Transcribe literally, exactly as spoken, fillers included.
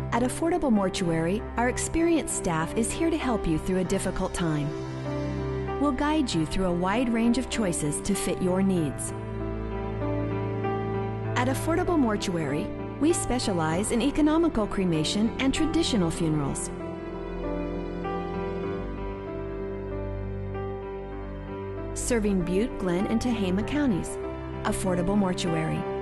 At Affordable Mortuary, our experienced staff is here to help you through a difficult time. We'll guide you through a wide range of choices to fit your needs. At Affordable Mortuary, we specialize in economical cremation and traditional funerals. Serving Butte, Glenn, and Tehama counties. Affordable Mortuary.